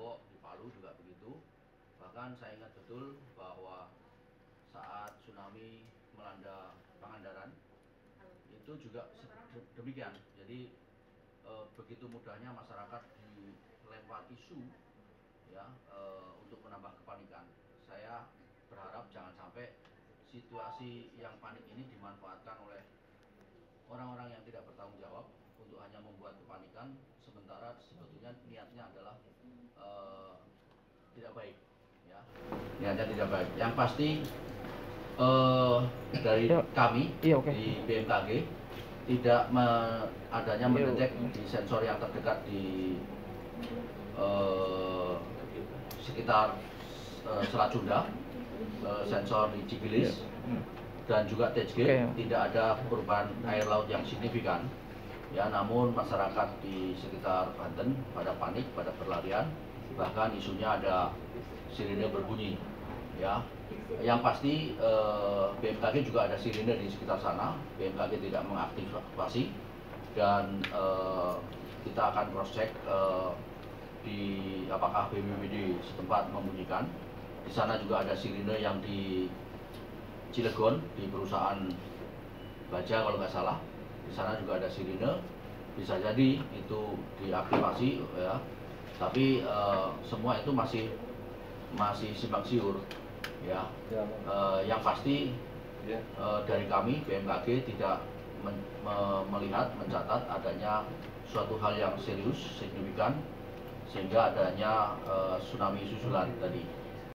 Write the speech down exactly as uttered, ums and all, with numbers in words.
Lombok, di Palu juga begitu. Bahkan saya ingat betul bahwa saat tsunami melanda Pangandaran itu juga demikian. Jadi e, begitu mudahnya masyarakat dilempar isu ya e, untuk menambah kepanikan. Saya berharap jangan sampai situasi yang panik ini dimanfaatkan oleh orang-orang yang tidak bertanggung jawab untuk hanya membuat kepanikan, sementara sebetulnya niatnya adalah e, tidak baik ya. Niatnya tidak baik. Yang pasti e, dari kami iya, okay. di B M K G tidak me, adanya mendetek di sensor yang terdekat di e, sekitar e, Selat Sunda, e, sensor di Cibilis dan juga T H G, okay. Tidak ada perubahan air laut yang signifikan. Ya, namun masyarakat di sekitar Banten pada panik, pada berlarian, bahkan isunya ada sirine berbunyi. Ya, yang pasti eh, B M K G juga ada sirine di sekitar sana. B M K G tidak mengaktifasi dan eh, kita akan cross check eh, di apakah B P B D setempat membunyikan. Di sana juga ada sirine yang di Cilegon di perusahaan baja kalau nggak salah. Di sana juga ada sirine, bisa jadi itu diaktifasi ya. Tapi eh, semua itu masih masih simpang siur ya. Ya. Eh, yang pasti ya. eh, dari kami B M K G tidak men, me, melihat mencatat adanya suatu hal yang serius signifikan sehingga adanya eh, tsunami susulan tadi.